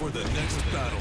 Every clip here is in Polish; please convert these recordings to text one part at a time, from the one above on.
for the next battle.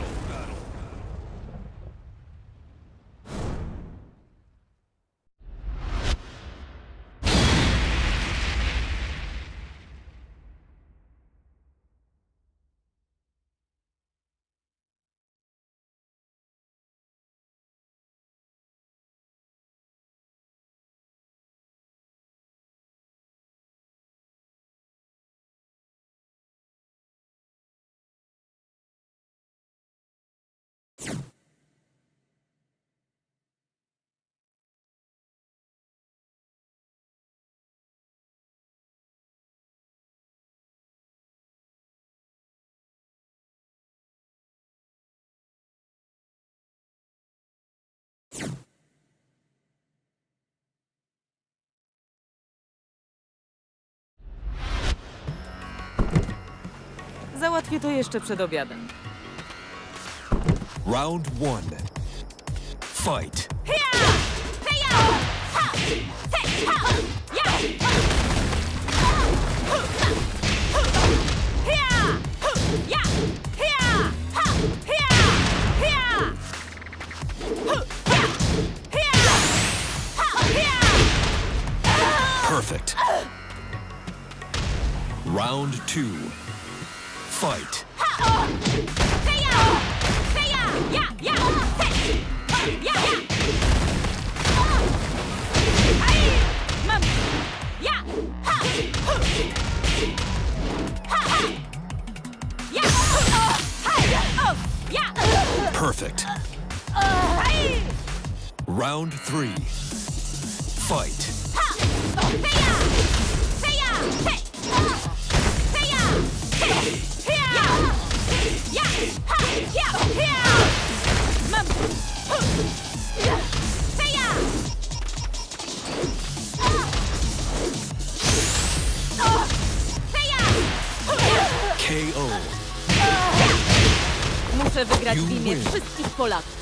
Załatwię to jeszcze przed obiadem. Round 1. Fight. Perfect. Round 2. Fight. Perfect. Round 3. Fight. KO. Muszę wygrać w imię wszystkich Polaków.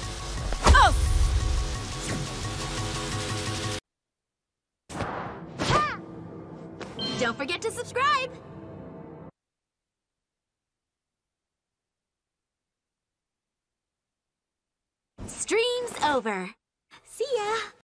Don't forget to subscribe! Stream's over. See ya!